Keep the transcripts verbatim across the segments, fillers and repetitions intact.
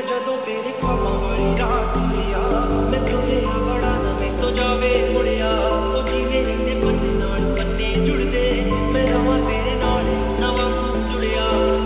मैं जदों तेरे ख्वाबा वाली रात तुरिया मैं तुरिया बड़ा ना मैं तो जावे मुड़िया ओ जीवे रहिंदे पन्ने नाल पन्ने जुड़दे मैं रवां तेरे नाल नवां जुड़िया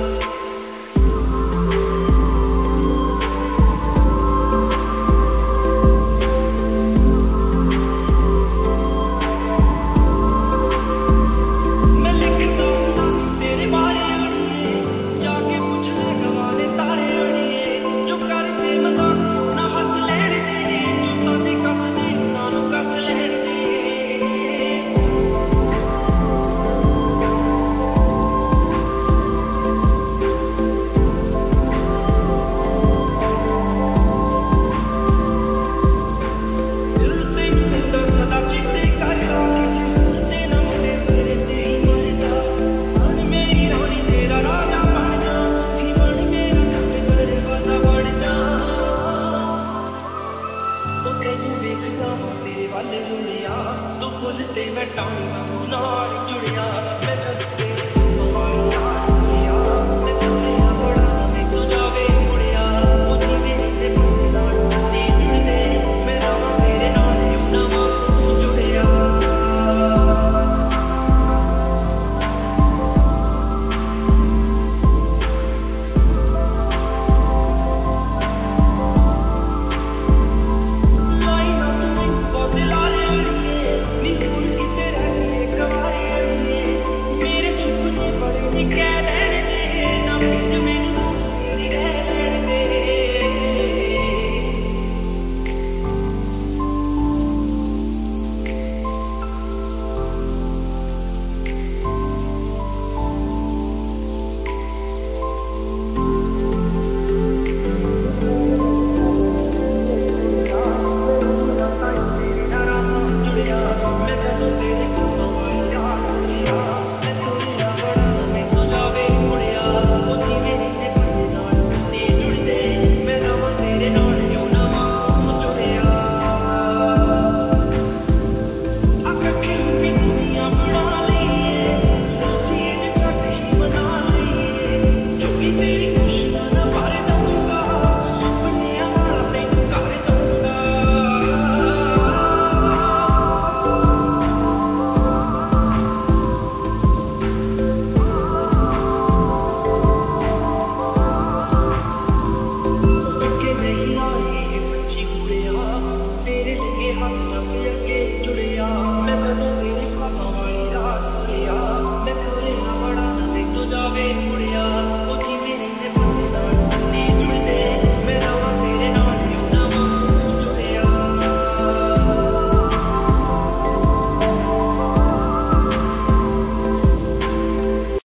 तू फुल ते मैं टाणी वांगू नाल जुड़िया मैं जद तेरे ख्वाबां वाली रात तुरिया मैं तुरिया बड़ा ना मैं तो जावे मुड़िया ओ जीवे रहिंदे पन्ने नाल पन्ने जुड़दे मैं रवां तेरे नाल नवां जुड़िया तेरे लिए हाथ रख